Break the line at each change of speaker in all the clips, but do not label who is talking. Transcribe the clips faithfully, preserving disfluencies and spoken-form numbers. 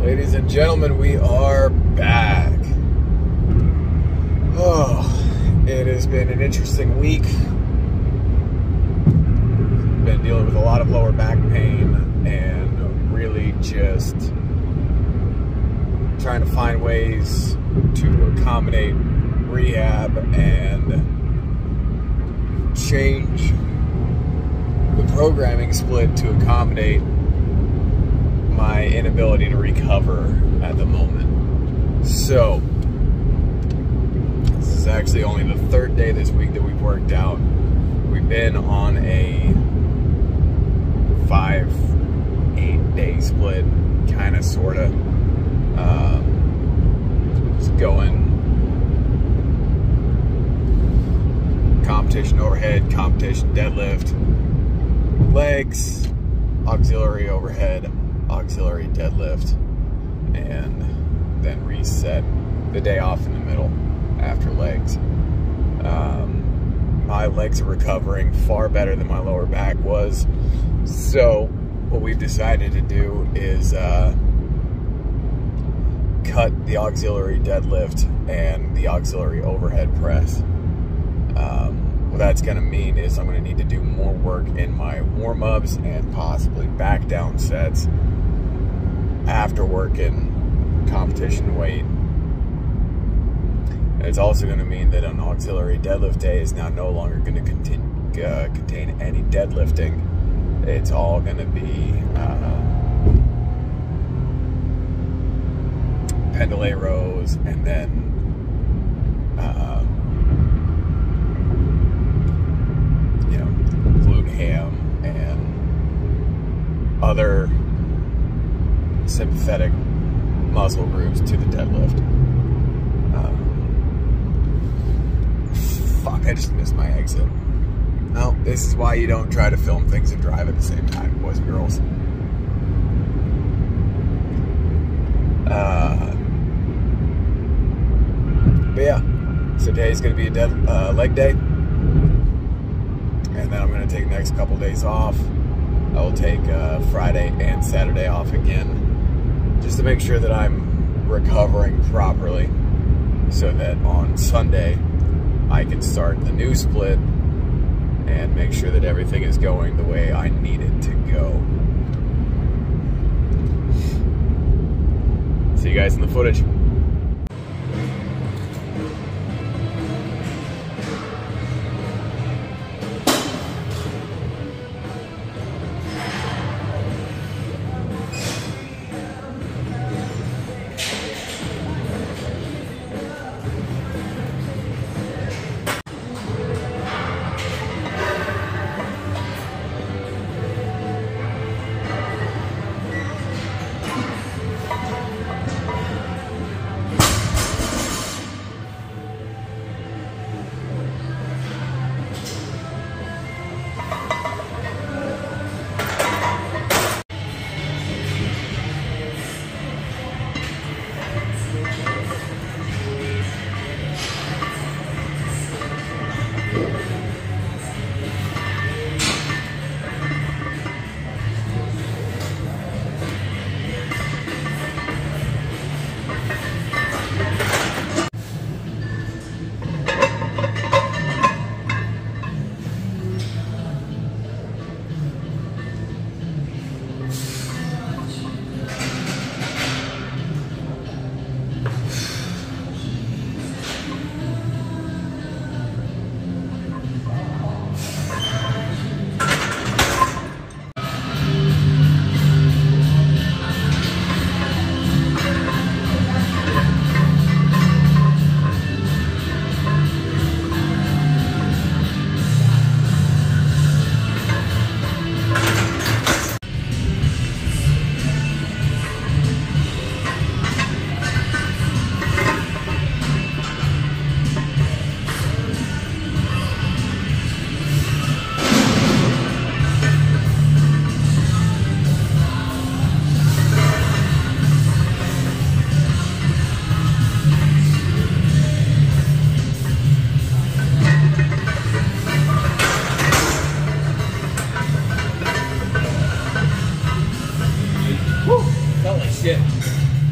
Ladies and gentlemen, we are back. Oh, it has been an interesting week. Been dealing with a lot of lower back pain and really just trying to find ways to accommodate rehab and change the programming split to accommodate my inability to recover at the moment. So this is actually only the third day this week that we've worked out. We've been on a five, eight day split, kind of, sort of, um, just going competition overhead, competition deadlift, legs, auxiliary overhead, auxiliary deadlift, and then reset the day off in the middle after legs. Um, my legs are recovering far better than my lower back was, so what we've decided to do is uh, cut the auxiliary deadlift and the auxiliary overhead press. Um, what that's going to mean is I'm going to need to do more work in my warm-ups and possibly back down sets after working competition weight. And it's also going to mean that an auxiliary deadlift day is now no longer going to contain, uh, contain any deadlifting. It's all going to be uh, pendlay rows and then uh, you know, glute ham and other sympathetic muscle groups to the deadlift. Um, fuck, I just missed my exit. No, this is why you don't try to film things and drive at the same time, boys and girls. Uh, but yeah, so today's going to be a dead, uh, leg day. And then I'm going to take the next couple days off. I will take uh, Friday and Saturday off again, just to make sure that I'm recovering properly, so that on Sunday I can start the new split and make sure that everything is going the way I need it to go. See you guys in the footage.
shit.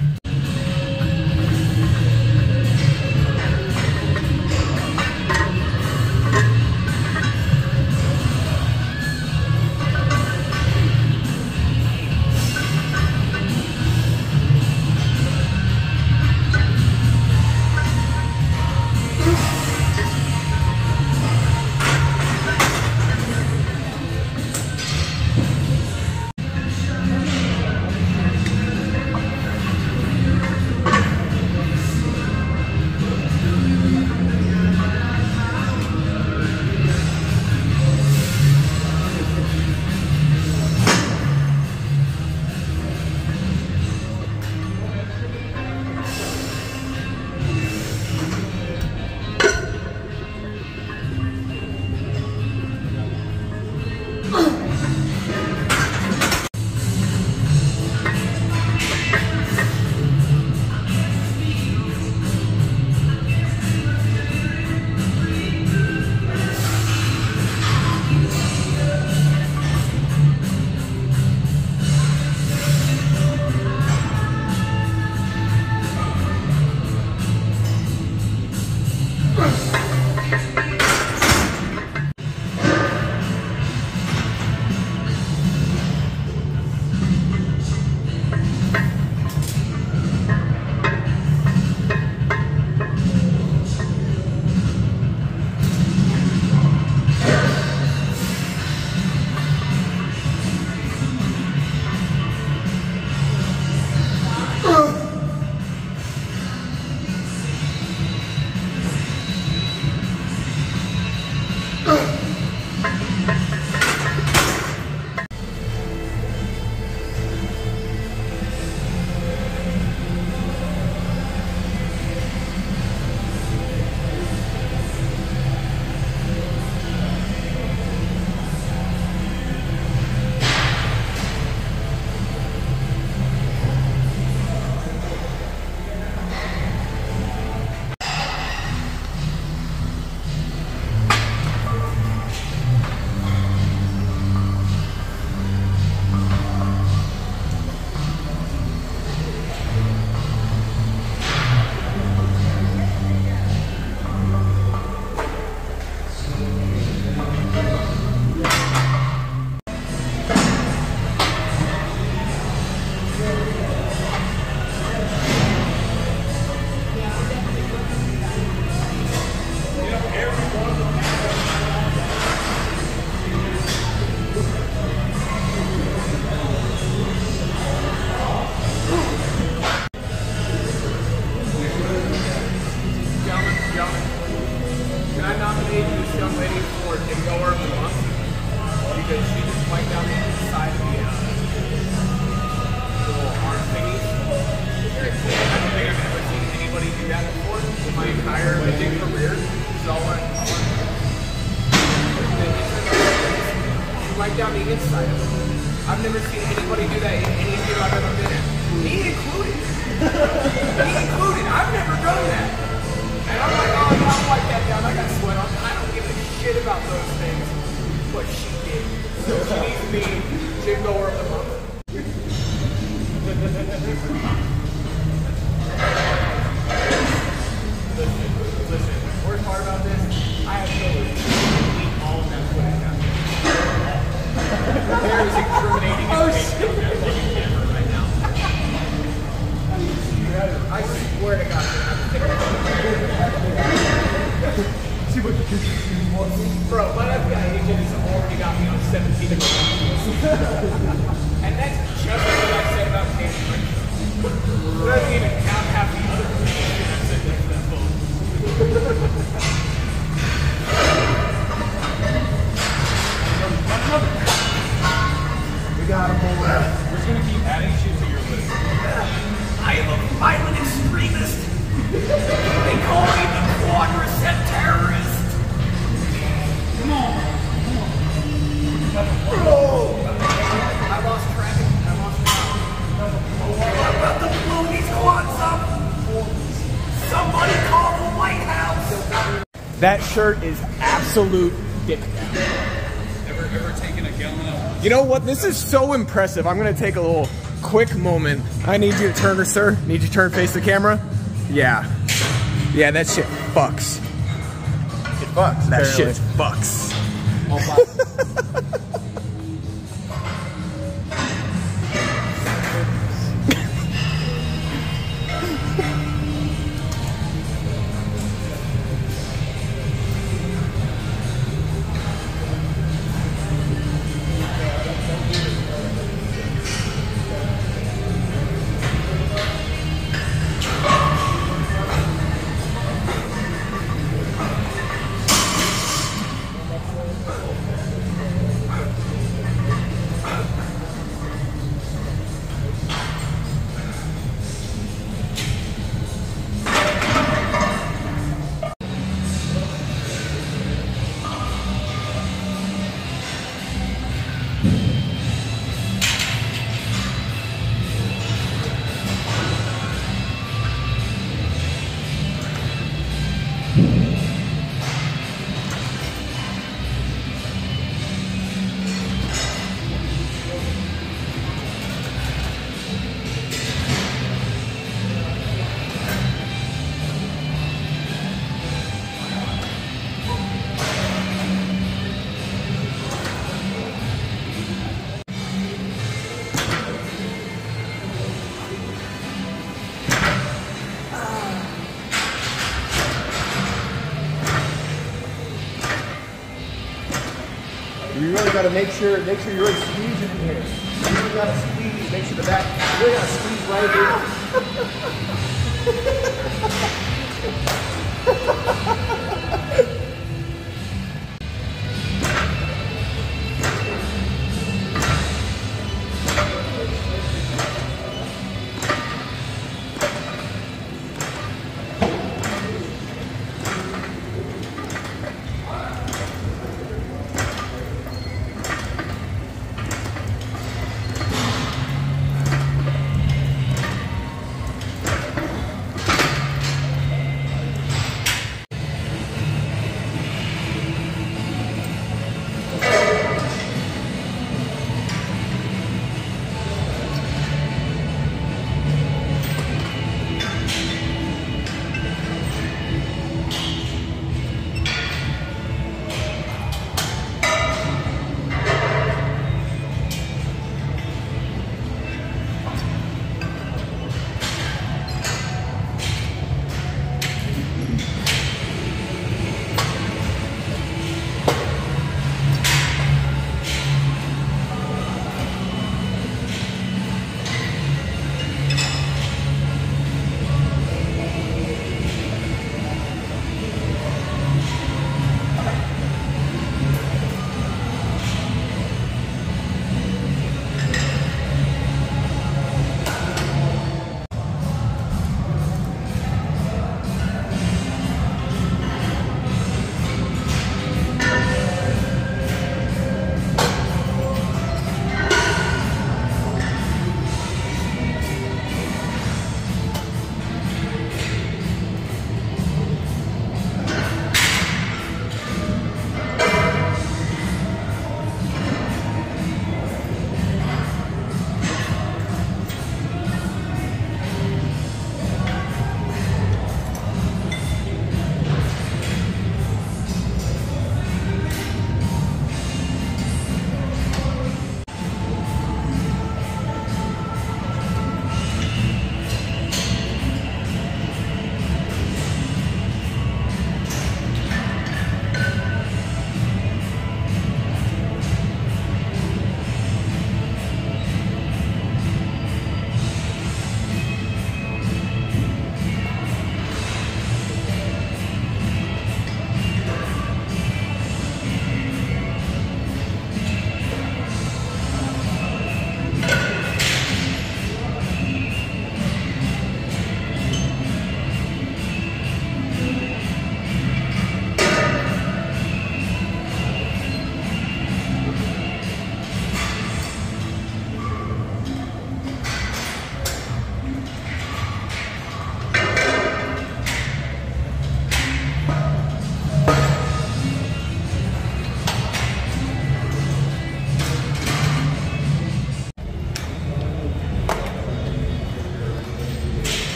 never seen anybody do that in any gym I've ever been in. Me included. Me included. I've never done that. And I'm like, oh, no, I'll wipe that down. I got sweat on. I don't give a shit about those things. But she did. So she needs to be gym goer of the month. Listen, listen. Worst part about this, I have to eat all of that footage out there. There is incriminating information on that fucking camera right now. I swear to God, I'm see what you do. Bro, my F B I agent has already got me on seventeen of and that's just what I said about Casey. It doesn't even count half the other shit I said next to that phone. We got him over there. We're just gonna keep adding shit to your list. I am a violent extremist. They call me the quadricep terrorist. Come on. Come on. Oh. I lost track. I lost track. I'm about to blow these quads up. Somebody call the White House. That shirt is absolute dick down.
Ever, ever taken a gallon of...
You know what? This is so impressive. I'm going to take a little quick moment. I need you to turn, sir. Need you to turn face the camera? Yeah. Yeah, that shit fucks.
It fucks.
That
apparently.
shit fucks.
All fucks.
You really got to make sure, make sure you're really squeezing in here. You really got to squeeze, make sure the back, you really got to squeeze right here.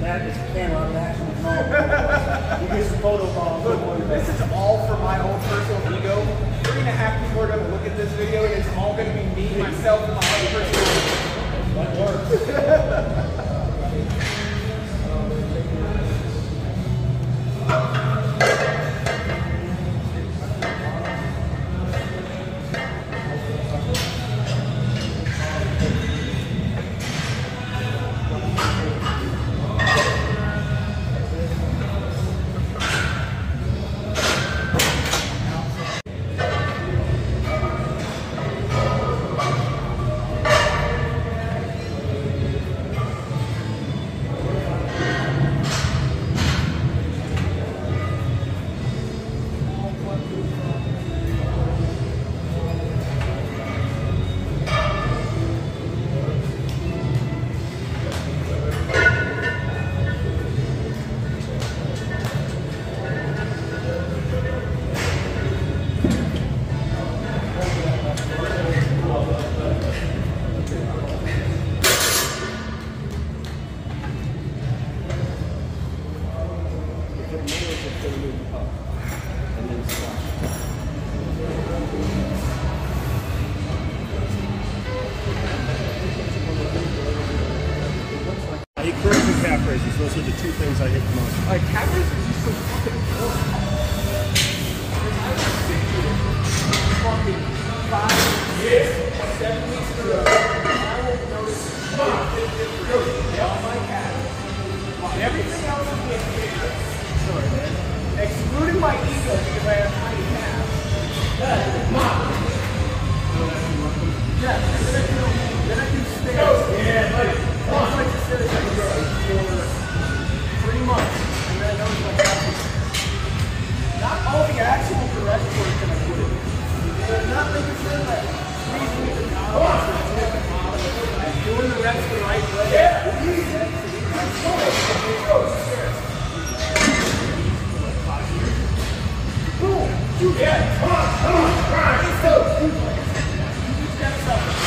that is a camera on action. You get some photo balls.
Look, this is all for my own personal ego. Three and a half people are going to look at this video, and it's all going to be me, myself, and my own personal ego.
That works.
Those are the two things I hate the most.
Like, calf raises are just so fucking important. I was sitting here fucking five, six, seven weeks in a row, and I won't notice a big difference on my calf. Everything else is getting bigger. Sorry, man. Excluding my ego because I have tiny calves. Mom. Yeah, and then I can, then I can stay. Yeah, like, I like to sit at the for three months, and then I noticed my calf was not all the actual direct work that I put in. But not making sure that squeezing the bottom and doing the reps the right way. Yeah. Boom! Yeah, come on, come on, grind, go! Two steps up.